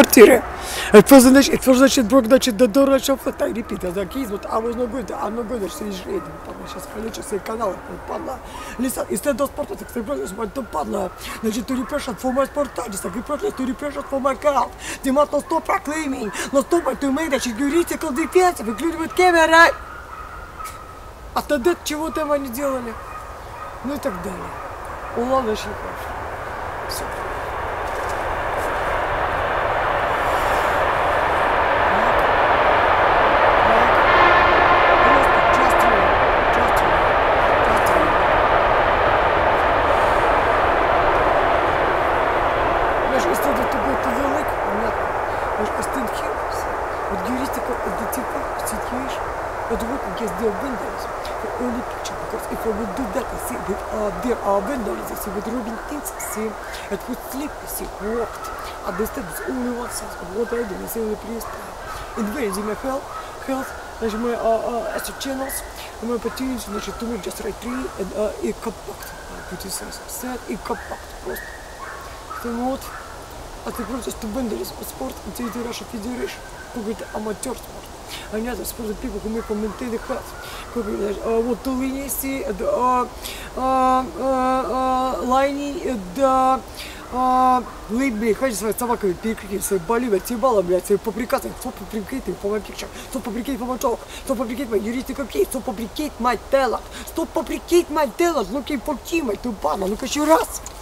квартиры. At first, значит, broke, значит, the door, значит, I repeat, the keys, but I'm not going to say reading. Сейчас включу свой канал, падла. Listen, instead of sport, it's the process, but don't падла. Значит, to repression for my sport, just like repression to repression for my account. They must not stop proclaiming, not stop to make that critical defense, including with camera. А тогда чего там они делали? Ну и так далее. Ладно, очень хорошо. Все. Early picture, because if I would do that, I see that there are windows, I see with rubbing things, I see it would sleep, I see walked. At this time, it's only one sense of what I do, I see the previous time. It varies in my health, значит, my asset channels, and my opportunities, значит, to make just right tree and compact. Put it set in compact, просто. Тем вот, а ты просто вандализм, спорт, and the Russian Federation, какой-то amateur спорт. And others for the people who make maintain the health. Вот to leniency, лайни, блядь, ходит своей собакой, перекрикивает свои боли, блядь, ебало, блядь, свои паприкаты, stop fabricate for my picture, stop fabricate for my talk, stop fabricate my heuristic case, stop fabricate my talent, looking for team, my тупана, ну-ка еще раз.